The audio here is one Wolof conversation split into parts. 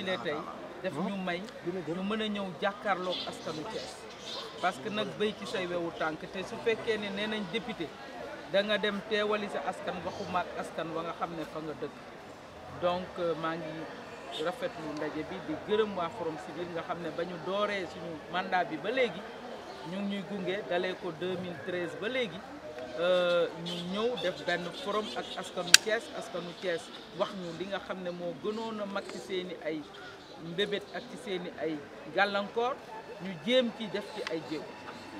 dimbalee tey def ñu may ñu mën a ñëw jàkkaarloog askanu Thiès parce que nag béy ci say wewu tànk te su fekkee ne nee nañ député da nga dem teewali sa askan waxuma ak askan wa nga xam ne fa nga dëkk donc maa ngi rafetlu ndaje bi di gërëm waa Forum Civil nga xam ne ba ñu dooree suñu mandat bi ba léegi ñu ngi ñuy gunge dalee ko 2013 ba léegi ñu ñëw def benn forum ak askanu Thiès wax ñu li nga xam ne moo gënoon a mag ci seeni ay mbébét ak ci seeni ay gàllankoor ñu jéem ci def ci ay jéego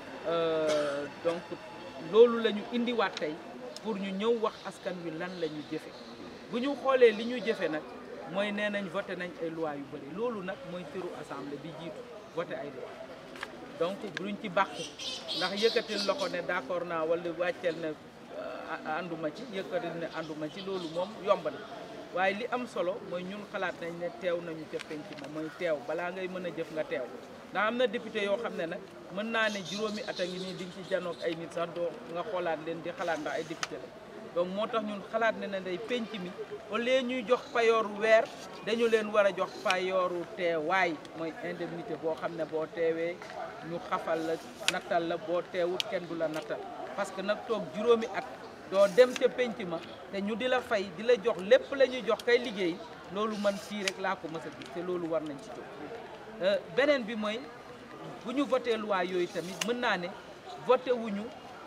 donc loolu la ñu indiwaat tey pour ñu ñëw wax askan wi lan la ñu jëfe bu ñu xoolee li ñu jëfe nag mooy nee nañ voté nañ ay loi yu bëri loolu nag mooy cëru assemblée bi jiitu voté ay loi donc buñ ci bàqu ndax yëkkatil loxo ne d'accord naa wala wàcceel ne ànduma ci yëkkatil ne ànduma ci loolu moom yomb na waaye li am solo mooy ñun xalaat nañ ne teew nañu ca penc ma mooy teew balaa ngay mën a jëf nga teew ndax am na député yoo xam ne nag mën naa ne juróomi at a ngi nii di nga ci janoog ay nit sax doo nga xoolaat leen di xalaat ndax ay député la donc moo tax ñun xalaat ne ne day penc mi au lieu ñuy jox payooru weer dañu leen war a jox payooru teewaay mooy indemnité boo xam ne boo teewee ñu xafal la nattal la boo teewut kenn du la nattal parce que nag toog juróomi at doo dem ca penc ma te ñu di la fay di la jox lépp la ñuy jox kay liggéey loolu man fii rek laa ko mës a gis te loolu war nañ ci jóg beneen bi mooy bu ñu voté loi yooyu tamit mën naa ne voté wuñu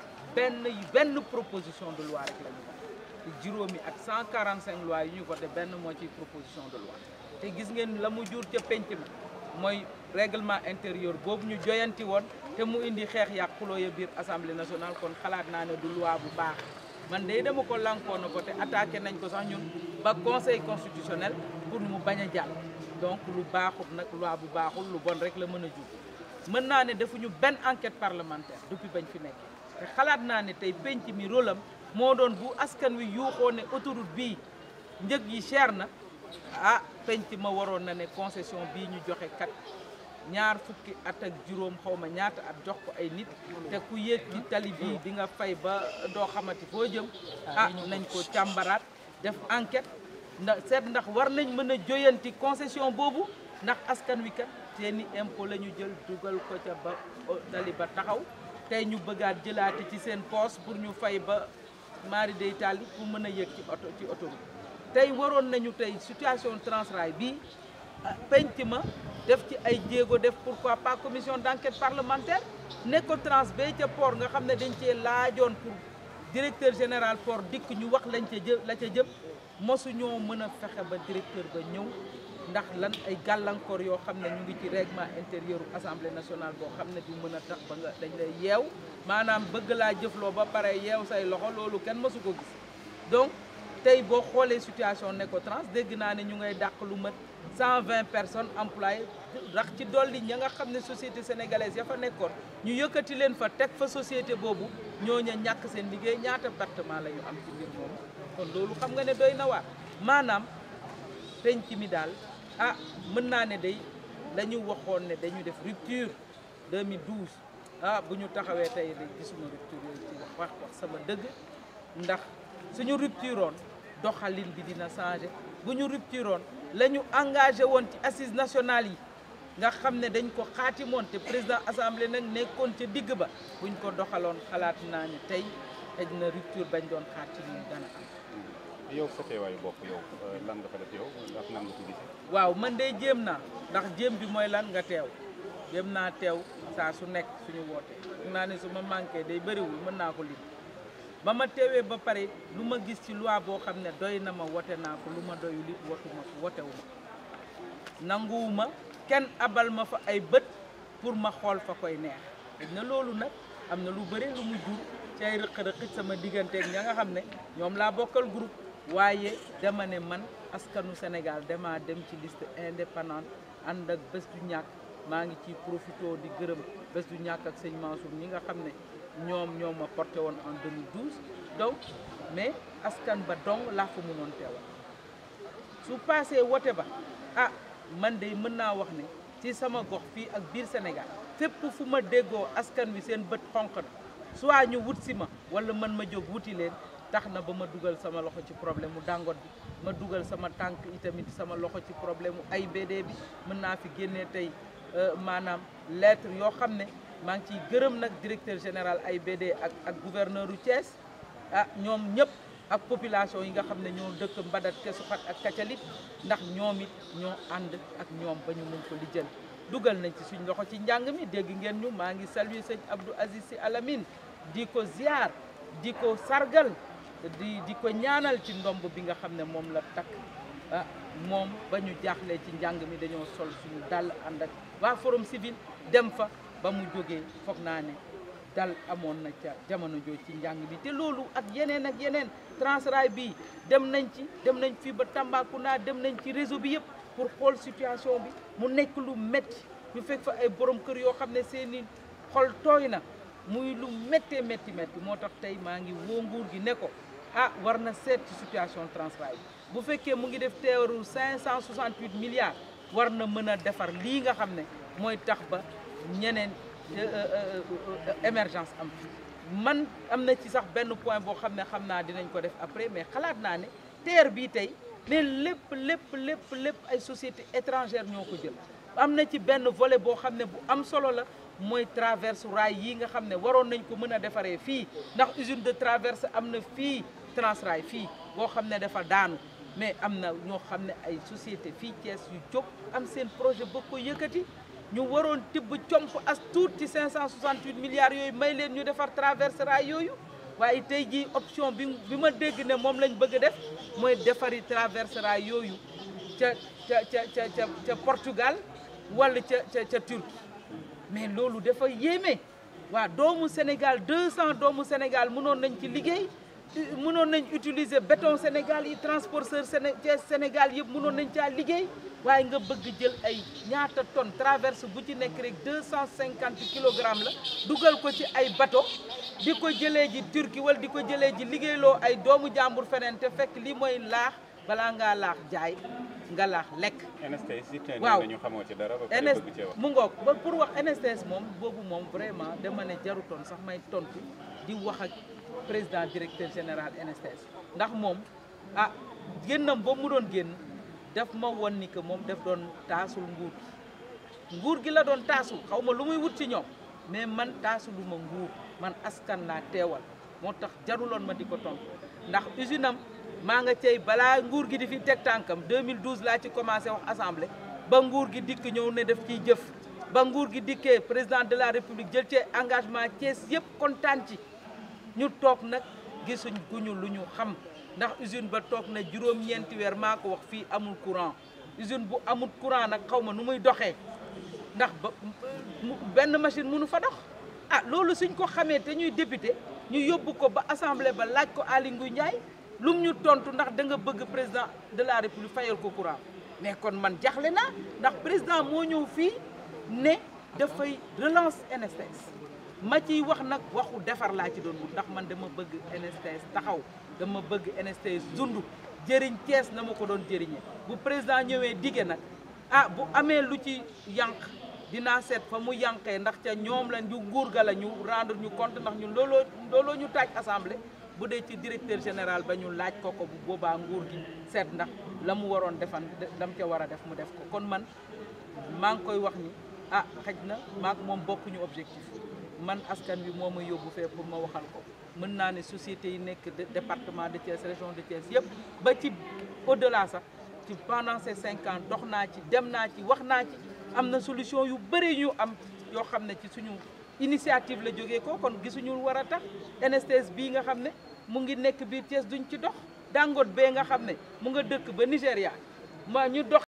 benn proposition de loi rek la ñu voté te juróomi ak 145 lois yu ñu voté benn moo ci proposition de loi te gis ngeen la mu jur ca penc ma mooy règlement intérieur boobu ñu joyanti woon te mu indi xeex yàq xuloo ya biir assemblée nationale kon xalaat naa ne du loi bu baax man de dama ko lankoon na ko te attaqué nañ ko sax ñun ba conseil constitutionnel pour mu bañ a jàll donc lu baaxut nag loi bu baaxul lu bon rek la mën a jur mën naa ne defuñu benn enquête parlementaire depuis bañ fi nekk te xalaat naa ne tey penc mi rôle am moo doon bu askan wi yuuxoo ne autoroute bii njëg yi cher na ah penc ma waroon na ne concession bii ñu joxe kat ñaar fukki at ak juróom xaw ma ñaata at jox ko ay nit te ku yéeg ci tali bii di nga fay ba doo xamati foo jëm ah nañ ko càmbaraat def enquête ndax seet ndax war nañ mën a joyanti concession boobu ndax askan wi kat seeni impôt la ñu jël dugal ko ca ba tali ba taxaw tey ñu bëggaat jëlaate ci seen poos pour ñu fay ba mari day tali pour mën a yéeg ci oto bi tey waroon nañu tey situation Transrail bii penc ma def ci ay jéego def pourquoi pas commission d'enquête parlementaire ne ko Trans bay ca port nga xam ne dañ cee laajoon pour directeur général port dikk ñu wax lañ ca la ca jëm mosuñoo mën a fexe ba directeur ba ñëw ndax lan ay gàllankoor yoo xam ne ñu ngi ci règlement intérieur u assemblée nationale boo xam ne du mën a tax ba nga dañ lay yeew maanaam bëgg laa jëfloo ba pare yeew say loxo loolu kenn mësu ko gis donc tey boo xoolee situation Necotrans dégg naa ne ñu ngay dàq lu mat 120 personnes employées rax ci dolli ña nga xam ne société sénégalaise ya fa nekkoon ñu yëkkati leen fa teg fa société boobu ñooña ñàkk seen liggéey ñaata pertement la ñu am ci mbir moomu kon loolu xam nga ne doy na waar maanaam penc mi daal ah mën naa ne day la ñu waxoon ne dañu def rupture 2012 ah bu ñu taxawee tey de gisuma rupture yooyu ci wax sama dëgg ndax suñu rupture oon doxalin bi dina changé bu ñu rupture oon la ñu engagé woon ci assises nationales yi nga xam ne dañ ko xaatimoon te président assemblée nag nekkoon ca digg ba buñ ko doxaloon xalaat naa ne tey xëj na rupture bañ doon xaat ci ñun dana am. yow sa teewaayu bopp yow lan nga fa def yow ndax nan nga ko gisee. waaw man de jéem naa ndax jéem bi mooy lan nga teew jéem naa teew saa su nekk suñu woote naa ne su ma manqué day bëriwul mën naa ko lim ba ma teewee ba pare lu ma gis ci loi boo xam ne doy na ma wote naa ko lu ma doyul it wotewu ma nanguwuma kenn abal ma fa ay bët pour ma xool fa koy neex na loolu nag am na lu bëri lu mu jur ci ay rëq-rëq sama digganteeg ña nga xam ne ñoom laa bokkal groupe waaye dama ne man askanu Sénégal dama dem ci liste indépendante ànd ak bés du ñàkk maa ngi ci profito di gërëm bés du ñàkk ak sëñ Mansour ñi nga xam ne ñoom ma porté woon en 2012 donc mais askan ba dong laa fa mënoon teewal su passé wote ba ah man de mën naa wax ne ci sama gox fii ak biir Sénégal fépp fu ma déggoo askan wi seen bët xonq na soit ñu wut si ma wala man ma jóg wuti leen tax na ba ma dugal sama loxo ci problème mu Dangote bi ma dugal sama tànk itamit sama loxo ci problème mu AIBD bi mën naa fi génnee tey maanaam lettre yoo xam ne maa ngi ciy gërëm nag directeur général AIBD ak gouverneur u Thiès ñoom ñëpp ak population yi nga xam ne ñoo dëkk Mbadat Kesuxat ak Kacalit ndax ñoom it ñoo ànd ak ñoom ba ñu mën ko lijjal dugal nañ ci suñ loxo ci njàng mi dégg ngeen ñu maa ngi saluer sëñ Abdou Aziz Sy Al Amine di ko ziar di ko sargal di ko ñaanal ci ndomb bi nga xam ne moom la takk moom ba ñu jaaxlee ci njàng mi dañoo sol suñu dàll ànd ak waa forum civil dem fa ba mu jógee foog naa ne dal amoon na ca jamono jooju ci njàng bi te loolu ak yeneen Transrail bi dem nañ fii ba Tambacounda dem nañ ci réseau bi yëpp pour xool situation bi mu nekk lu métti ñu fekk fa ay borom kër yoo xam ne seeni xol tooy na muy lu méttee métti moo tax tey maa ngi woo nguur gi ne ko war na seet ci situation Transrail bi bu fekkee mu ngi def teewaru 568 milliards war na mën a defar lii nga xam ne mooy tax ba ñeneen émergence am man am na ci sax benn point boo xam ne xam naa dinañ ko def après mais xalaat naa ne TER bii tey mais lépp ay sociétés étrangères ñoo ko jël am na ci benn volet boo xam ne bu am solo la mooy traverse rail yi nga xam ne waroon nañ ko mën a defaree fii ndax usine de traverse am na fii Transrail fii boo xam ne dafa daanu mais am na ñoo xam ne ay société fii Thiès yu jóg am seen projet ba ko yëkkati ñu waroon tibb comp as tuut ci 568 milliards yooyu may leen ñu defar traverse rail yooyu waaye tey jii option bi ma dégg ne moom lañ bëgg a def mooy defari traverse rail yooyu ca Portugal wala ca Turquie mais loolu dafa yéeme waa doomu Sénégal 200 doomu Sénégal mënoon nañ ci liggéey mënoon nañ utiliser béton Sénégal yi transporteur Sénégal yëpp mënoon nañ caa liggéey waaye nga bëgg jël ay ñaata tonnes traverse bu ci nekk rek 250 kilogrammes la dugal ko ci ay bateau di ko jëlee ji Turquie wala di ko jëlee ji liggéeyloo ay doomu jàmbur feneen te fekk li mooy laax balaa ngaa laax jaay nga laax lekk. waaw NSTS mu ngoog ba pour wax NSTS moom boobu moom vraiment dama ne jarutoon sax may tontu di wax ak président directeur général NSTS ndax moom génnam ba mu doon génn daf ma won ni que moom daf doon taasul nguur gi la doon taasul xaw ma lu muy wut ci ñoom mais man taasulu ma nguur man askan laa teewal moo tax jaruloon ma di ko tontu ndax usine am maa nga cey balaa nguur gi di fi teg tànkam 2012 laa ci commencé wax assemblée ba nguur gi dikk ñëw ne def ciy jëf ba nguur gi dikkee président de la république jël ci engagement Thiès yëpp kontaan ci ñu toog nag gisuñ guñu lu ñu xam ndax usine ba toog na juróom-ñeenti weer maa ko wax fii amul courant usine bu amul courant nag xaw ma nu muy doxee ndax ba benn machine mënu fa dox loolu suñ ko xamee te ñuy député ñu yóbbu ko ba assemblée ba laaj ko Aly Ngouille Ndiaye lum ñu tontu ndax da nga bëgg président de la république fayal ko courant mais kon man jaxle naa ndax président moo ñëw fii ne dafay relance NSTS ma ciy wax nag waxu defar laa ci doon wut ndax man dama bëgg NSTS taxaw dama bëgg NSTS dund jëriñ Thiès na ma ko doon jëriñee bu président ñëwee dige nag bu amee lu ci yànq dinaa seet fa mu yànqee ndax ca ñoom la ñu nguur ga la ñu rendre ñu compte ndax ñun looloo ñu taaj assemblée bu dee ci directeur général ba ñu laaj ko bu boobaa nguur gi seet ndax la mu waroon defan lam ca war a def mu def ko kon man maa ngi koy wax ni xëj na maak moom bokkuñu objectif man askan bi moo ma yóbbu fee pour ma waxal ko mën naa ne société yi nekk département de Thiès région de Thiès yëpp ba ci au-delà sax ci pendant ces 5 ans dox naa ci dem naa ci wax naa ci am na solution yu bëri ñu am yoo xam ne ci suñu initiative la jógee ko kon gisuñu war a tax NSTS bii nga xam ne mu ngi nekk biir Thiès duñ ci dox Dangote bee nga xam ne mu nga dëkk ba Nigéria ma ñu dox